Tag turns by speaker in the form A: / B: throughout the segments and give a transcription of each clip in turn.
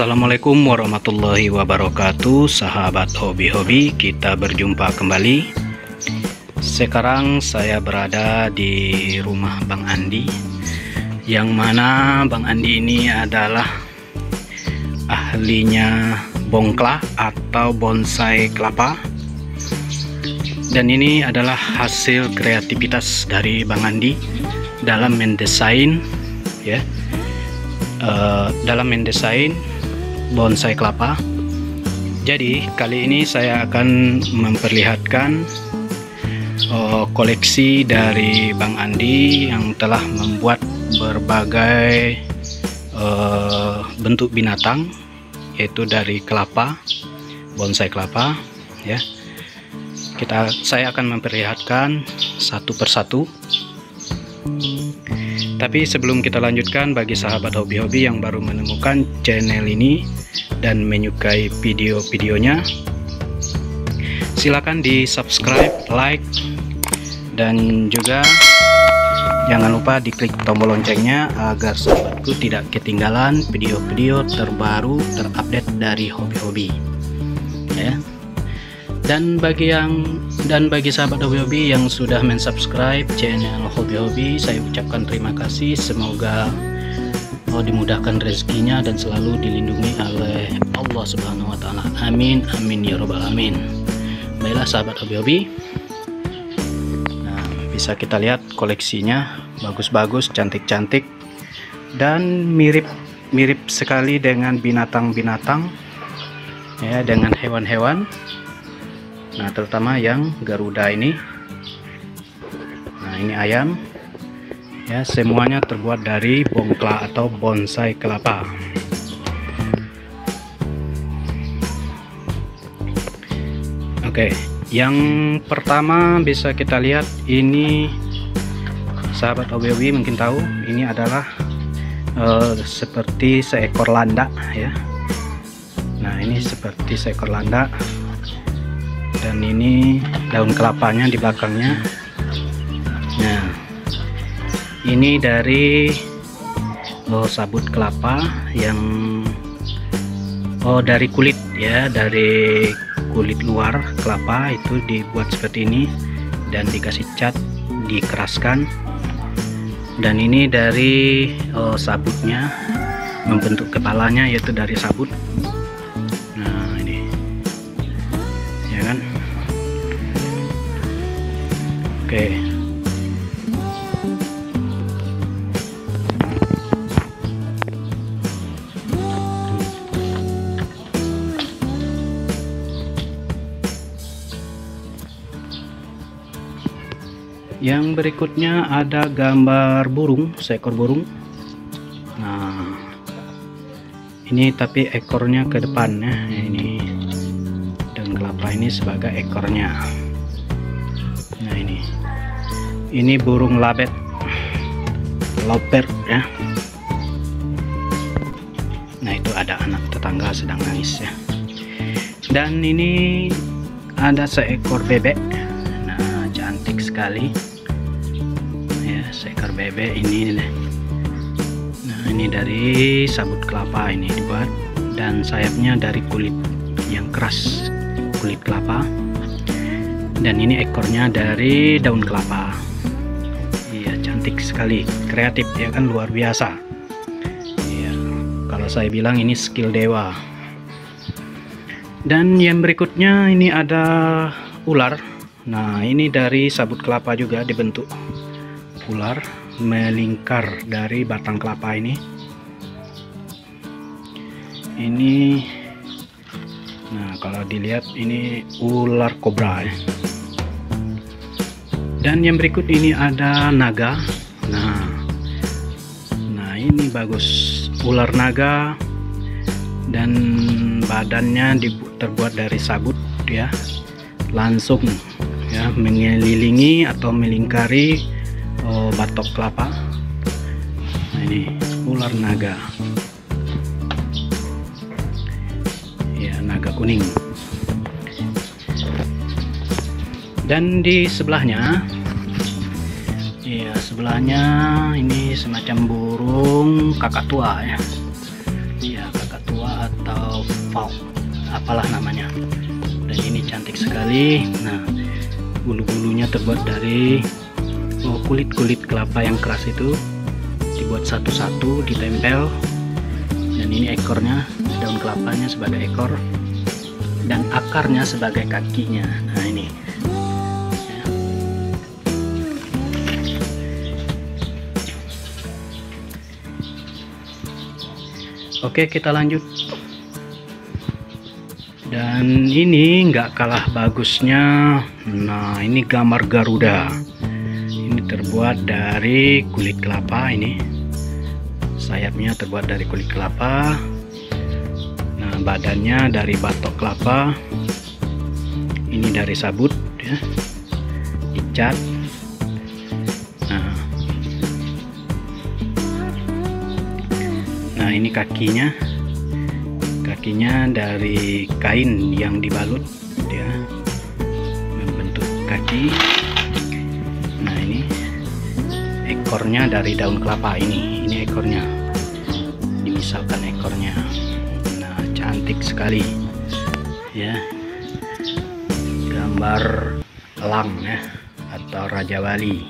A: Assalamualaikum warahmatullahi wabarakatuh, sahabat hobi-hobi, kita berjumpa kembali. Sekarang saya berada di rumah Bang Andi, yang mana Bang Andi ini adalah ahlinya bongkla atau bonsai kelapa. Dan ini adalah hasil kreativitas dari Bang Andi dalam mendesain, ya. Dalam mendesain bonsai kelapa. Jadi kali ini saya akan memperlihatkan koleksi dari Bang Andi yang telah membuat berbagai bentuk binatang, yaitu dari kelapa, bonsai kelapa, ya. Saya akan memperlihatkan satu persatu. Tapi sebelum kita lanjutkan, bagi sahabat hobi-hobi yang baru menemukan channel ini dan menyukai video-videonya, silakan di subscribe, like, dan juga jangan lupa diklik tombol loncengnya agar sahabatku tidak ketinggalan video-video terbaru terupdate dari hobi-hobi, ya. Dan bagi sahabat hobi-hobi yang sudah mensubscribe channel hobi-hobi, saya ucapkan terima kasih. Semoga dimudahkan rezekinya dan selalu dilindungi oleh Allah Subhanahu wa Ta'ala. Amin, amin ya robbal alamin. Baiklah sahabat hobi-hobi, nah, bisa kita lihat koleksinya bagus-bagus, cantik-cantik, dan mirip sekali dengan binatang-binatang, ya, dengan hewan-hewan. Nah, terutama yang Garuda ini. Nah, ini ayam, ya, semuanya terbuat dari bongkla atau bonsai kelapa. Oke, yang pertama bisa kita lihat ini, sahabat hobi-hobi mungkin tahu, ini adalah seperti seekor landak, ya. Nah, ini seperti seekor landak. Dan ini daun kelapanya di belakangnya. Nah, ini dari sabut kelapa yang dari kulit, ya, dari kulit luar kelapa itu dibuat seperti ini dan dikasih cat, dikeraskan. Dan ini dari sabutnya, membentuk kepalanya yaitu dari sabut. Nah, ini, ya kan. Oke. Yang berikutnya ada gambar burung, seekor burung. Nah, ini tapi ekornya ke depan, ya. Ini dan kelapa ini sebagai ekornya. Nah, ini burung labet, lovebird, ya. Nah, itu ada anak tetangga sedang nangis, ya. Dan ini ada seekor bebek. Nah, cantik sekali, ya, seekor bebek ini. Nah, ini dari sabut kelapa ini dibuat, dan sayapnya dari kulit yang keras, kulit kelapa. Dan ini ekornya dari daun kelapa. Iya, cantik sekali, kreatif, ya kan, luar biasa. Iya, kalau saya bilang ini skill dewa. Dan yang berikutnya ini ada ular. Nah, ini dari sabut kelapa juga dibentuk ular melingkar dari batang kelapa ini. Nah, kalau dilihat ini ular kobra, ya. Dan yang berikut ini ada naga. Nah, ini bagus, ular naga, dan badannya terbuat dari sabut, ya, langsung, ya, mengelilingi atau melingkari batok kelapa. Nah, ini ular naga, ya, naga kuning. Dan di sebelahnya, ya, sebelahnya ini semacam burung kakak tua, ya. Ya, kakak tua atau valve, apalah namanya. Dan ini cantik sekali. Nah, bulu-bulunya terbuat dari kulit-kulit kelapa yang keras itu, dibuat satu-satu, ditempel. Dan ini ekornya, daun kelapanya sebagai ekor dan akarnya sebagai kakinya. Nah, ini ya. Oke, kita lanjut. Dan ini nggak kalah bagusnya. Nah, ini gambar Garuda. Ini terbuat dari kulit kelapa. Ini sayapnya terbuat dari kulit kelapa. Nah, badannya dari batok kelapa. Ini dari sabut ya, dicat. Nah, ini kakinya dari kain yang dibalut ya, membentuk kaki. Nah, ini ekornya dari daun kelapa. Ini ekornya, dimisalkan ekornya. Nah, cantik sekali ya, gambar elang ya, atau Raja Wali.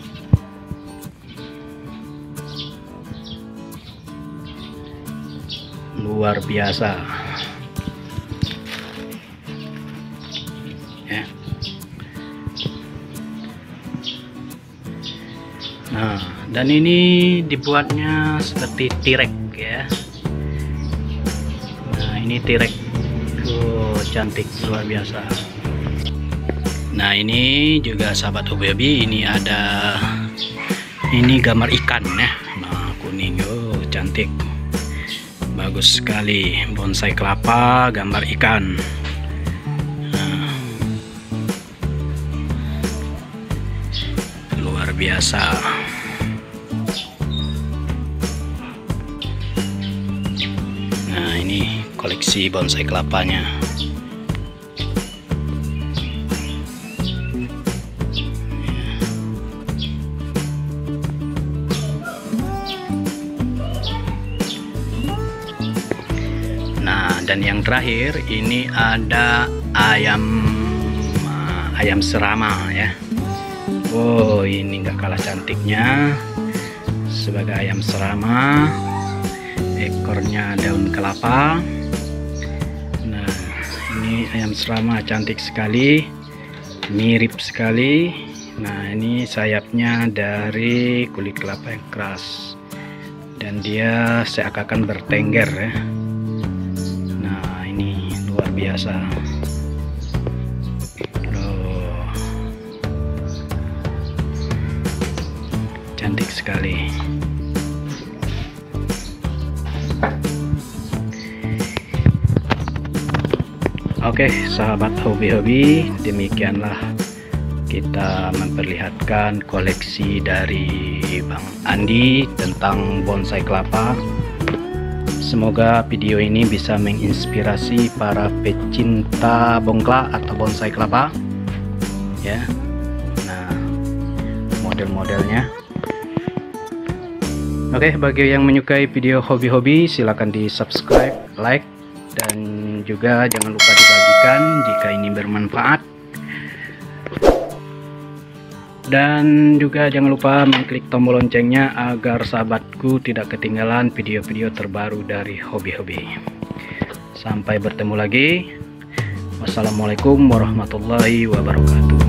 A: Luar biasa ya. Nah, dan ini dibuatnya seperti tirek ya. Nah, ini tirek. Cantik, luar biasa. Nah, ini juga sahabat hobi-hobi, ini ada, ini gambar ikan ya. Nah, kuning, cantik, bagus sekali. Bonsai kelapa, gambar ikan. Nah, luar biasa. Nah, ini koleksi bonsai kelapanya. Dan yang terakhir ini ada ayam serama ya. Oh, ini nggak kalah cantiknya sebagai ayam serama. Ekornya daun kelapa. Nah, ini ayam serama cantik sekali, mirip sekali. Nah, ini sayapnya dari kulit kelapa yang keras dan dia seakan bertengger ya. Biasa. Cantik sekali. Oke, sahabat hobi-hobi, demikianlah kita memperlihatkan koleksi dari Bang Andi tentang bonsai kelapa. Semoga video ini bisa menginspirasi para pecinta bongkla atau bonsai kelapa ya. Nah, model-modelnya. Oke, bagi yang menyukai video hobi-hobi silahkan di subscribe, like, dan juga jangan lupa dibagikan jika ini bermanfaat. Dan juga jangan lupa mengklik tombol loncengnya agar sahabatku tidak ketinggalan video-video terbaru dari hobi-hobi. Sampai bertemu lagi. Wassalamualaikum warahmatullahi wabarakatuh.